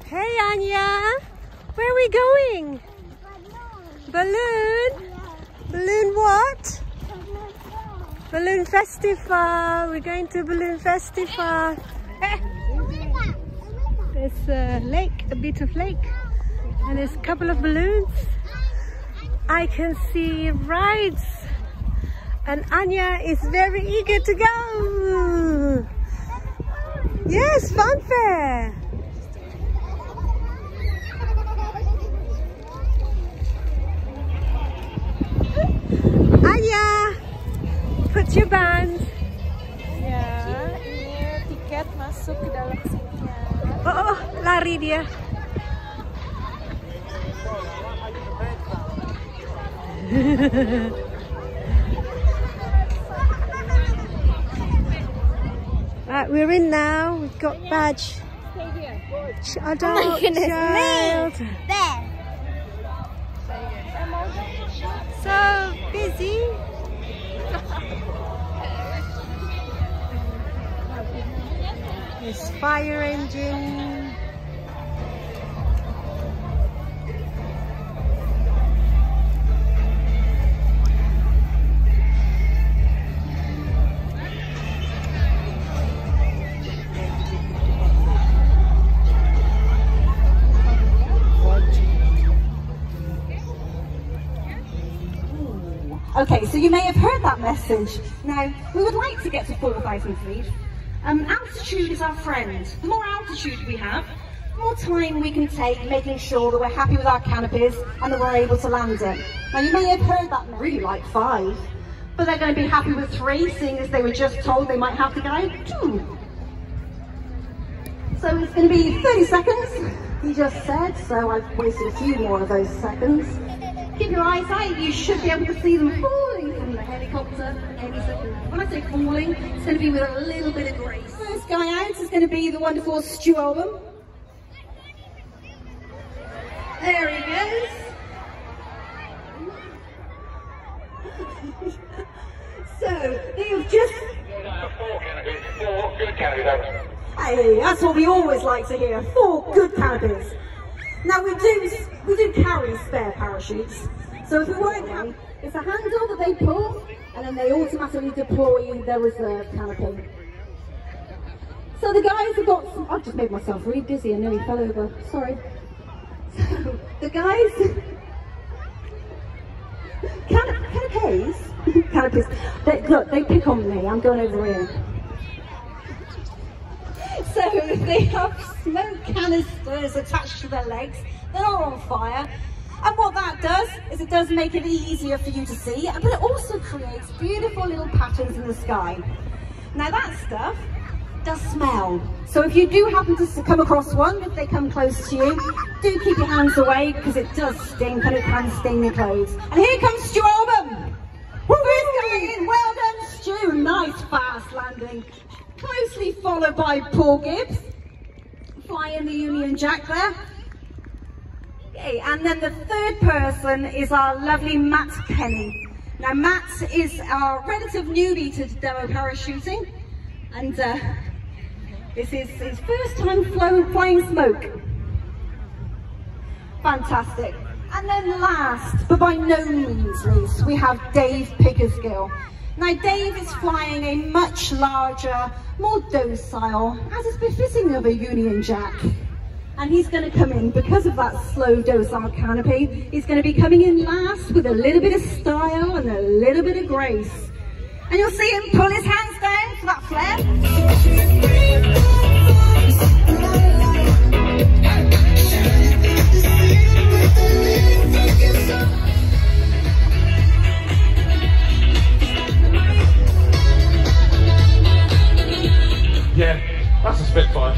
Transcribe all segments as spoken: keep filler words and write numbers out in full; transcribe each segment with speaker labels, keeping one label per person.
Speaker 1: Hey Anya, where are we going? Balloon? Balloon what? Balloon Festival. We're going to Balloon Festival. There's a lake, a bit of lake, and there's a couple of balloons. I can see rides, and Anya is very eager to go. Yes, fun fair. Anya, put your band.
Speaker 2: Ya, ini tiket masuk ke dalam sini.
Speaker 1: Oh, oh, lari dia. Right, we're in now. We've got badge. Adult,
Speaker 3: Oh my goodness
Speaker 1: child.
Speaker 3: me! There.
Speaker 1: So busy. This fire engine.
Speaker 4: Okay, so you may have heard that message. Now, we would like to get to four thousand feet. Um, altitude is our friend. The more altitude we have, the more time we can take making sure that we're happy with our canopies and that we're able to land it. Now, you may have heard that really like five, but they're going to be happy with three, seeing as they were just told they might have to go two. So it's going to be thirty seconds, he just said, so I've wasted a few more of those seconds. Keep your eyes out, you should be able to see them falling from the helicopter any second. When I say falling, it's going to be with a little bit of grace. First guy out is going to be the wonderful Stu Oldham. There he goes. So, they have just...
Speaker 5: Four good candidates.
Speaker 4: Hey, that's what we always like to hear. Four good canopies. Now we do we do carry spare parachutes. So if we weren't happy, it's a handle that they pull, and then they automatically deploy their reserve canopy. So the guys have got some, I've just made myself really dizzy and nearly fell over. Sorry. So the guys can canopies canopies. They, look, they pick on me. I'm going over here. So they have smoke canisters attached to their legs that are on fire, and what that does is it does make it easier for you to see, but it also creates beautiful little patterns in the sky. Now that stuff does smell, so if you do happen to come across one, if they come close to you, do keep your hands away because it does stink and it can stain your clothes. And here comes Stu Oldham. Who's coming in? Well done, Stu. Nice fast landing. Closely followed by Paul Gibbs, flying the Union Jack there. Okay, and then the third person is our lovely Matt Kenny. Now Matt is our relative newbie to demo parachuting, and uh, this is his first time flying, flying smoke. Fantastic. And then last, but by no means least, we have Dave Pickersgill. Now Dave is flying a much larger, more docile, as is befitting of a Union Jack. And he's going to come in, because of that slow docile canopy, he's going to be coming in last with a little bit of style and a little bit of grace. And you'll see him pull his hands down for that flare.
Speaker 5: Yeah, that's a Spitfire.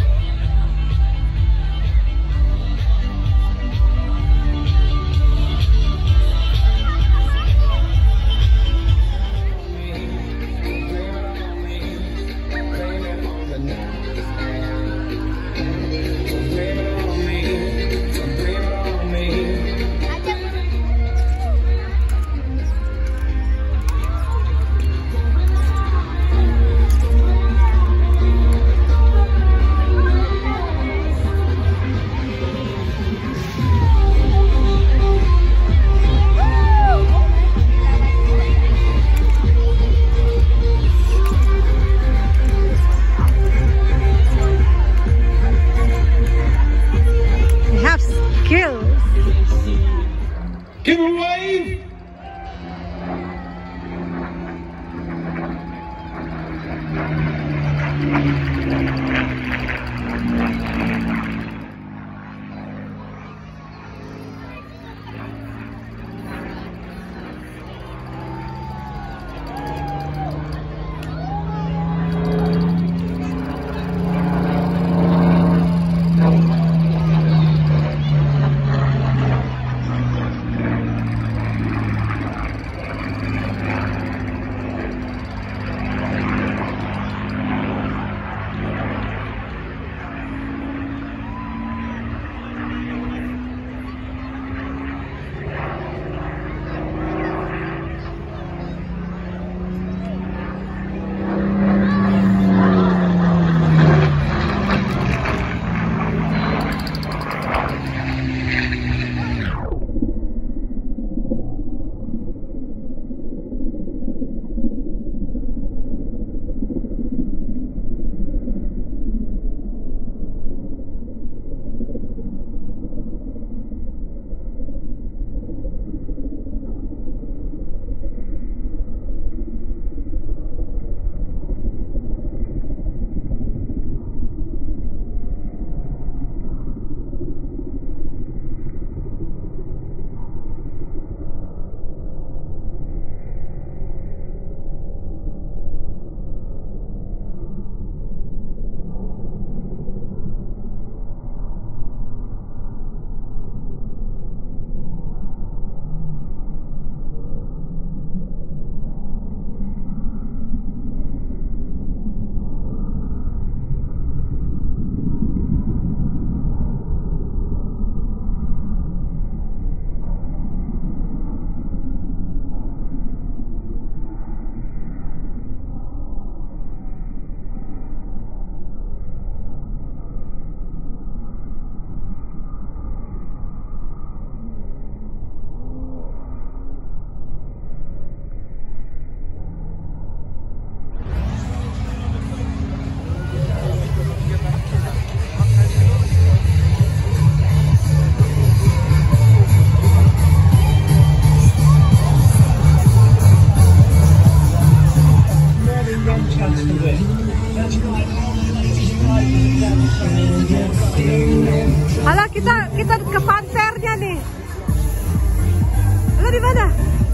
Speaker 1: kita ke panternya nih. Lo di mana?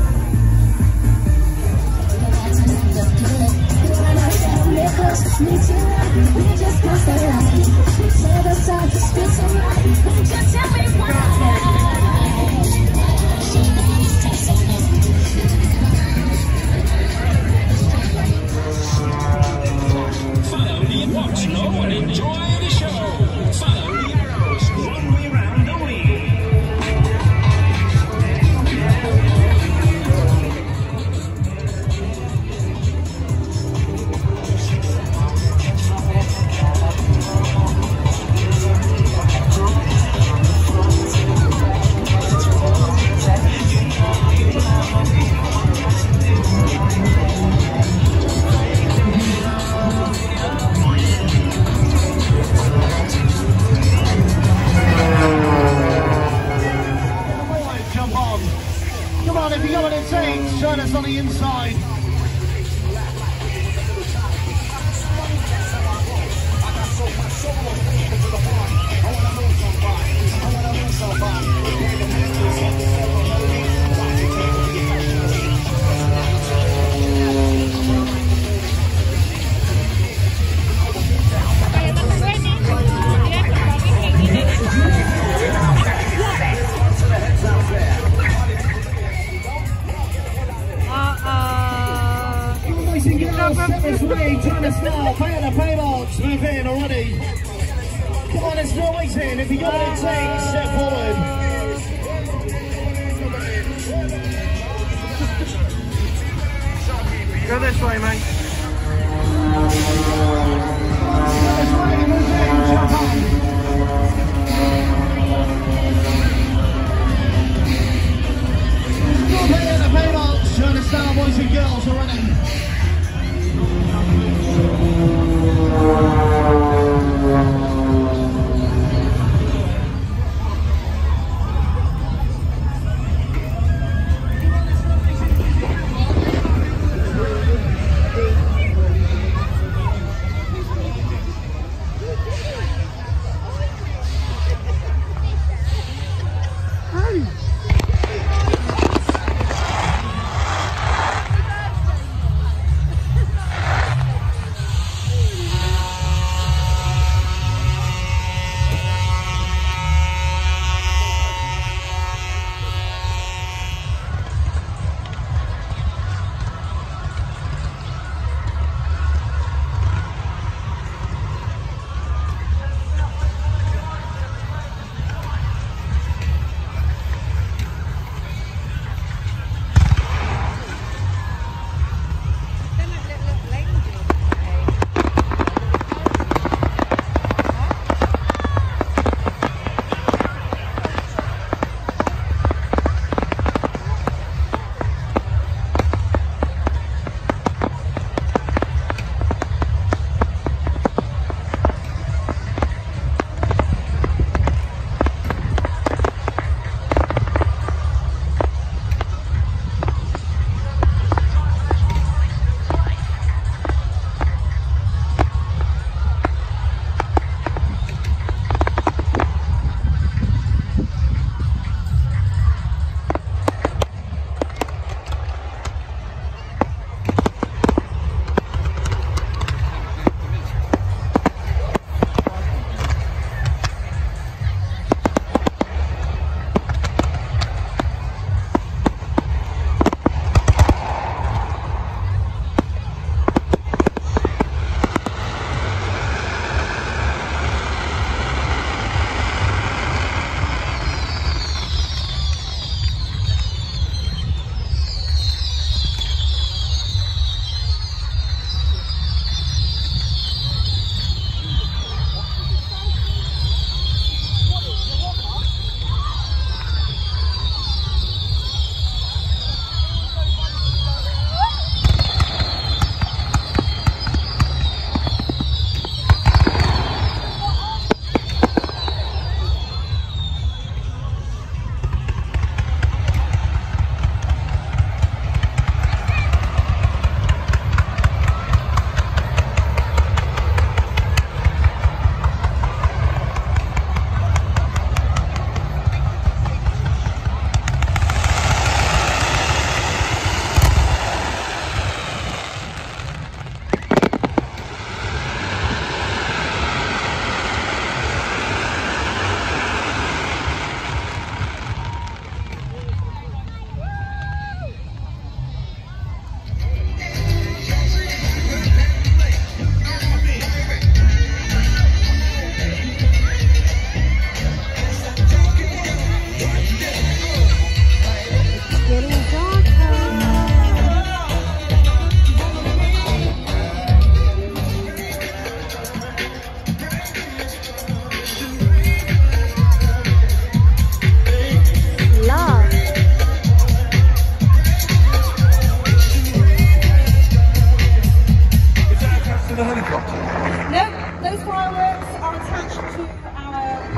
Speaker 3: Follow the watch now and enjoy the show. Follow the arrows, one way round only.
Speaker 6: If you go on it takes, join us on the inside. This way, trying to start, paying the payments, move in already. Come on, there's no waiting. If you got what it takes, step forward.
Speaker 5: Go this way, mate.
Speaker 6: This way, move in, jump on. Still paying the payments, trying to start, boys and girls already.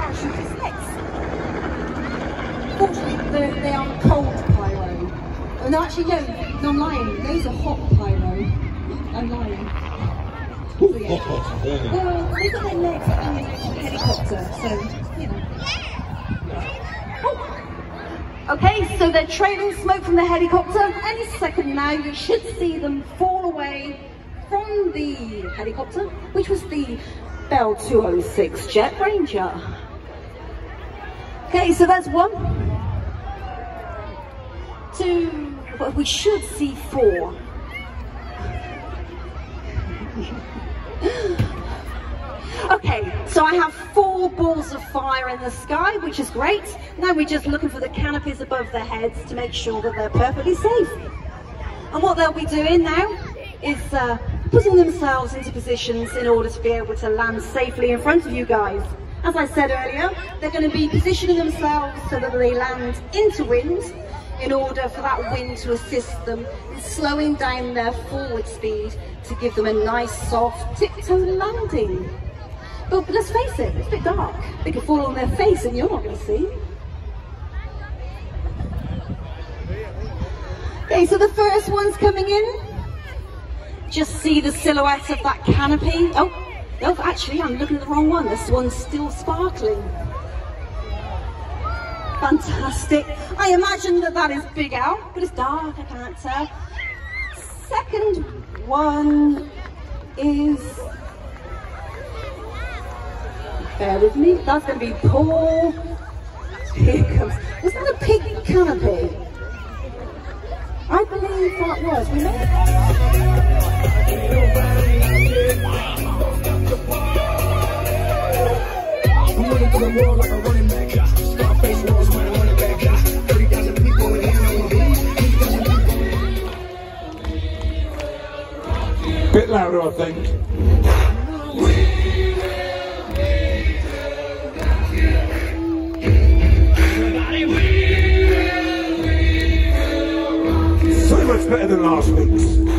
Speaker 4: parachuter's legs. Fortunately, they're- they are cold pyro. Oh, no, actually, no, no, I'm lying. Those are hot pyro. I'm lying. So, yeah. Well, they've got their legs on the helicopter, so, you know. Oh. Okay, so they're trailing smoke from the helicopter. Any second now, you should see them fall away from the helicopter, which was the Bell two oh six Jet Ranger. Okay, so that's one. Two, well, we should see four. Okay, so I have four balls of fire in the sky, which is great. Now we're just looking for the canopies above their heads to make sure that they're perfectly safe. And what they'll be doing now is uh, putting themselves into positions in order to be able to land safely in front of you guys. As I said earlier, they're going to be positioning themselves so that they land into wind in order for that wind to assist them in slowing down their forward speed to give them a nice soft tiptoe landing. But, but let's face it, it's a bit dark. They could fall on their face and you're not going to see. Okay, so the first one's coming in. Just see the silhouette of that canopy. Oh, no, actually I'm looking at the wrong one. This one's still sparkling. Fantastic. I imagine that that is Big Al, but it's dark, I can't tell. Second one is... Bear with me, that's going to be Paul. Here it comes. Was that a pig canopy? I believe that was. We know. I'm running through the world like a running back. Scarface walls when I'm running back. thirty thousand people in here.
Speaker 5: Bit louder, I think. So much better than last week's.